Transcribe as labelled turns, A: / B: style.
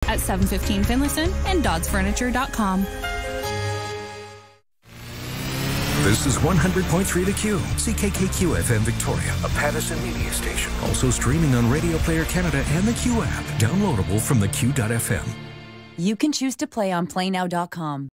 A: at 715 Finlayson and DoddsFurniture.com.
B: This is 100.3 The Q, CKKQ-FM Victoria, a Pattison media station. Also streaming on Radio Player Canada and the Q app. Downloadable from theq.fm.
C: You can choose to play on PlayNow.com.